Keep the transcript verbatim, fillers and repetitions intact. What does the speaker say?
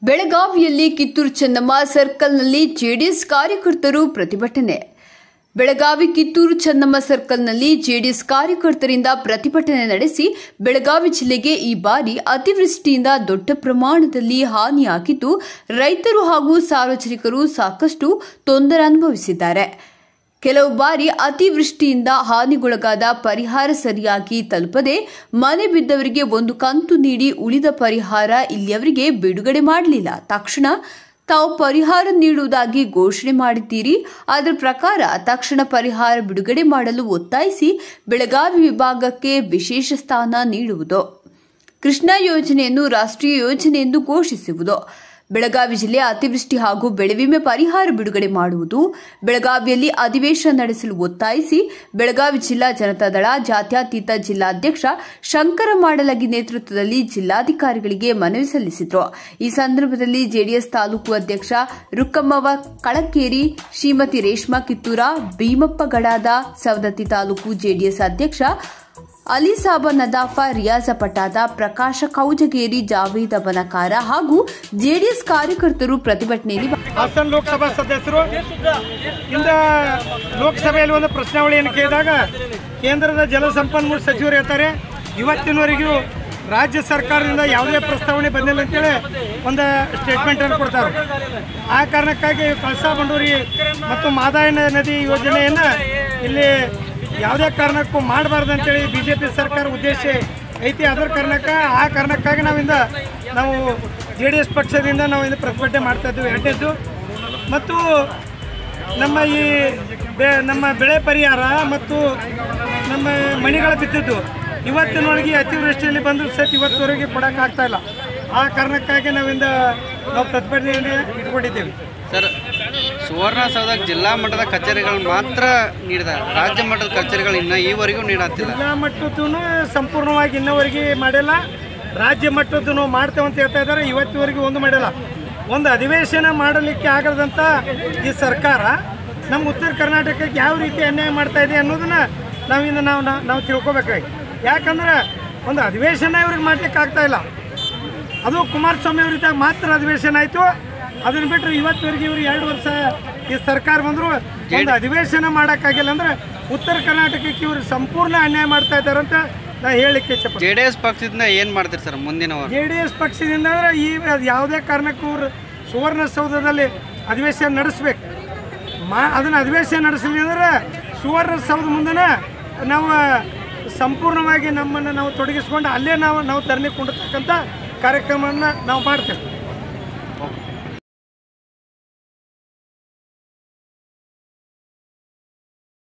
ಬೆಳಗಾವಿಯಲ್ಲಿ ಕಿತ್ತೂರು ಚೆನ್ನಮ್ಮ ಸರ್ಕಲ್ನಲ್ಲಿ ಜೆಡಿಎಸ್ ಕಾರ್ಯಕರ್ತರು ಪ್ರತಿಭಟನೆ. ಬೆಳಗಾವಿ ಕಿತ್ತೂರು ಚೆನ್ನಮ್ಮ ಸರ್ಕಲ್ನಲ್ಲಿ ಜೆಡಿಎಸ್ ಕಾರ್ಯಕರ್ತರಿಂದ ಪ್ರತಿಭಟನೆ ನಡೆಸಿ ಬೆಳಗಾವಿ ಜಿಲ್ಲೆಗೆ ಈ ಬಾರಿ ಅತಿವೃಷ್ಟಿಯಿಂದ ದೊಡ್ಡ ಪ್ರಮಾಣದಲ್ಲಿ ಹಾನಿಯಾಗಿದ್ದು ರೈತರು ಹಾಗೂ ಸಾರ್ವಜನಿಕರು ಸಾಕಷ್ಟು ತೊಂದರೆ ಅನುಭವಿಸಿದ್ದಾರೆ. ಕೆಲವು ಬಾರಿ ಅತಿವೃಷ್ಟಿಯಿಂದ ಹಾನಿಗೊಳಗಾದ ಪರಿಹಾರ ಸರಿಯಾಗಿ ತಲುಪದೆ ಮನೆ ಬಿದ್ದವರಿಗೆ ಒಂದು ಕಂತು ನೀಡಿ ಉಳಿದ ಪರಿಹಾರ ಇಲ್ಲಿಯವರೆಗೆ ಬಿಡುಗಡೆ ಮಾಡಲಿಲ್ಲ. ತಕ್ಷಣ ತಾವು ಪರಿಹಾರ ನೀಡುವುದಾಗಿ ಘೋಷಣೆ ಮಾಡಿದ್ದೀರಿ. ಅದರ ಪ್ರಕಾರ ತಕ್ಷಣ ಪರಿಹಾರ ಬಿಡುಗಡೆ ಮಾಡಲು ಒತ್ತಾಯಿಸಿ ಬೆಳಗಾವಿ ವಿಭಾಗಕ್ಕೆ ವಿಶೇಷ ಸ್ಥಾನ ನೀಡುವುದು, ಕೃಷ್ಣಾ ಯೋಜನೆಯನ್ನು ರಾಷ್ಟ್ರೀಯ ಯೋಜನೆ ಎಂದು ಘೋಷಿಸುವುದು, ಬೆಳಗಾವಿ ಜಿಲ್ಲೆ ಅತಿವೃಷ್ಟಿ ಹಾಗೂ ಬೆಳೆ ವಿಮೆ ಪರಿಹಾರ ಬಿಡುಗಡೆ ಮಾಡುವುದು, ಬೆಳಗಾವಿಯಲ್ಲಿ ಅಧಿವೇಶನ ನಡೆಸಲು ಒತ್ತಾಯಿಸಿ ಬೆಳಗಾವಿ ಜಿಲ್ಲಾ ಜನತಾದಳ ಜಾತ್ಯತೀತ ಜಿಲ್ಲಾಧ್ಯಕ್ಷ ಶಂಕರ ಮಾಡಲಗಿ ನೇತೃತ್ವದಲ್ಲಿ ಜಿಲ್ಲಾಧಿಕಾರಿಗಳಿಗೆ ಮನವಿ ಸಲ್ಲಿಸಿದರು. ಈ ಸಂದರ್ಭದಲ್ಲಿ ಜೆಡಿಎಸ್ ತಾಲೂಕು ಅಧ್ಯಕ್ಷ ರುಕ್ಕಮ್ಮವ ಕಳಕೇರಿ, ಶ್ರೀಮತಿ ರೇಷ್ಮಾ ಕಿತ್ತೂರ, ಭೀಮಪ್ಪ ಗಡಾದ, ಸವದತ್ತಿ ತಾಲೂಕು ಜೆಡಿಎಸ್ ಅಧ್ಯಕ್ಷ ಅಲಿಸಾಬ ನದಾಫ, ರಿಯಾಜ ಪಟಾದ, ಪ್ರಕಾಶ ಕೌಜಗೇರಿ, ಜಾವೇದ್ ಬನಕಾರ ಹಾಗೂ ಜೆಡಿಎಸ್ ಕಾರ್ಯಕರ್ತರು ಪ್ರತಿಭಟನೆಯಲ್ಲಿ ಹಾಸನ ಲೋಕಸಭಾ ಸದಸ್ಯರು ಇಂದ ಲೋಕಸಭೆಯಲ್ಲಿ ಒಂದು ಪ್ರಶ್ನಾವಳಿಯನ್ನು ಕೇಳಿದಾಗ ಕೇಂದ್ರದ ಜಲಸಂಪನ್ಮೂಲ ಸಚಿವರು ಹೇಳ್ತಾರೆ ಇವತ್ತಿನವರೆಗೂ ರಾಜ್ಯ ಸರ್ಕಾರದಿಂದ ಯಾವುದೇ ಪ್ರಸ್ತಾವನೆ ಬಂದಿಲ್ಲ ಅಂತೇಳಿ ಒಂದು ಸ್ಟೇಟ್ಮೆಂಟನ್ನು ಕೊಡ್ತಾರೆ. ಆ ಕಾರಣಕ್ಕಾಗಿ ಕಳಸಾ ಬಂಡೂರಿ ಮತ್ತು ಮಾದಾಯ ನದಿ ಯೋಜನೆಯನ್ನು ಇಲ್ಲಿ ಯಾವುದೇ ಕಾರಣಕ್ಕೂ ಮಾಡಬಾರ್ದು ಅಂತೇಳಿ ಬಿ ಜೆ ಪಿ ಸರ್ಕಾರ ಉದ್ದೇಶ ಐತಿ. ಅದರ ಕಾರಣಕ್ಕೆ ಆ ಕಾರಣಕ್ಕಾಗಿ ನಾವಿಂದ ನಾವು ಜೆ ಡಿ ಎಸ್ ಪಕ್ಷದಿಂದ ನಾವು ಇಂದು ಪ್ರತಿಭಟನೆ ಮಾಡ್ತಾ ಇದ್ದೀವಿ. ಎರಡನೇದು ಮತ್ತು ನಮ್ಮ ಈ ಬೆ ನಮ್ಮ ಬೆಳೆ ಪರಿಹಾರ ಮತ್ತು ನಮ್ಮ ಮನೆಗಳ ಬಿದ್ದಿದ್ದು ಇವತ್ತಿನೊಳಗೆ ಅತಿವೃಷ್ಟಿಯಲ್ಲಿ ಬಂದರೂ ಸಹ ಇವತ್ತುವರೆಗೆ ಕೊಡೋಕ್ಕಾಗ್ತಾ ಇಲ್ಲ. ಆ ಕಾರಣಕ್ಕಾಗಿ ನಾವಿಂದ ನಾವು ಪ್ರತಿಭಟನೆಯನ್ನು ಇಟ್ಕೊಂಡಿದ್ದೇವೆ. ಸರ್, ಸುವರ್ಣಸೌಧ ಜಿಲ್ಲಾ ಮಟ್ಟದ ಕಚೇರಿಗಳು ಮಾತ್ರ ನೀಡಿದ್ದಾರೆ, ರಾಜ್ಯ ಮಟ್ಟದ ಕಚೇರಿಗಳು ಇನ್ನೂ ಈವರೆಗೂ ನೀಡುತ್ತಿಲ್ಲ. ಜಿಲ್ಲಾ ಮಟ್ಟದ್ದು ಸಂಪೂರ್ಣವಾಗಿ ಇನ್ನವರೆಗೆ ಮಾಡಿಲ್ಲ, ರಾಜ್ಯ ಮಟ್ಟದ್ದು ನಾವು ಮಾಡ್ತೇವೆ ಅಂತ ಹೇಳ್ತಾ ಇದ್ದಾರೆ. ಇವತ್ತಿವರೆಗೂ ಒಂದು ಮಾಡಿಲ್ಲ. ಒಂದು ಅಧಿವೇಶನ ಮಾಡಲಿಕ್ಕೆ ಆಗದಂಥ ಈ ಸರ್ಕಾರ ನಮ್ಮ ಉತ್ತರ ಕರ್ನಾಟಕಕ್ಕೆ ಯಾವ ರೀತಿ ಅನ್ಯಾಯ ಮಾಡ್ತಾ ಇದೆ ಅನ್ನೋದನ್ನ ನಾವಿಂದ ನಾವು ನಾವು ತಿಳ್ಕೊಬೇಕಾಗಿ. ಯಾಕಂದ್ರೆ ಒಂದು ಅಧಿವೇಶನ ಇವ್ರಿಗೆ ಮಾಡ್ಲಿಕ್ಕೆ ಆಗ್ತಾ ಇಲ್ಲ. ಅದು ಕುಮಾರಸ್ವಾಮಿ ಅವರಿದ್ದಾಗ ಮಾತ್ರ ಅಧಿವೇಶನ ಆಯಿತು. ಅದನ್ನು ಬಿಟ್ಟರೆ ಇವತ್ತುವರೆಗೆ ಇವರು ಎರಡು ವರ್ಷ ಈ ಸರ್ಕಾರ ಬಂದರೂ ಒಂದು ಅಧಿವೇಶನ ಮಾಡೋಕ್ಕಾಗಿಲ್ಲ. ಅಂದರೆ ಉತ್ತರ ಕರ್ನಾಟಕಕ್ಕೆ ಇವರು ಸಂಪೂರ್ಣ ಅನ್ಯಾಯ ಮಾಡ್ತಾ ಇದ್ದಾರೆ ಅಂತ ನಾನು ಹೇಳಲಿಕ್ಕೆ ಇಚ್ಛೆಪಡ್ತೀನಿ. ಜೆ ಡಿ ಎಸ್ ಪಕ್ಷದಿಂದ ಏನು ಮಾಡ್ತೀರಿ ಸರ್ ಮುಂದಿನ? ಜೆ ಡಿ ಎಸ್ ಪಕ್ಷದಿಂದ ಅಂದರೆ ಈ ಯಾವುದೇ ಕಾರಣಕ್ಕೂ ಸುವರ್ಣಸೌಧದಲ್ಲಿ ಅಧಿವೇಶನ ನಡೆಸಬೇಕು. ಮಾ ಅದನ್ನು ಅಧಿವೇಶನ ನಡೆಸಲಿ ಅಂದರೆ ಸುವರ್ಣಸೌಧ ಮುಂದೆ ನಾವು ಸಂಪೂರ್ಣವಾಗಿ ನಮ್ಮನ್ನು ನಾವು ತೊಡಗಿಸ್ಕೊಂಡು ಅಲ್ಲೇ ನಾವು ನಾವು ಧರಣಿ ಕೊಂಡತಕ್ಕಂಥ ಕಾರ್ಯಕ್ರಮವನ್ನು ನಾವು ಮಾಡ್ತೇವೆ.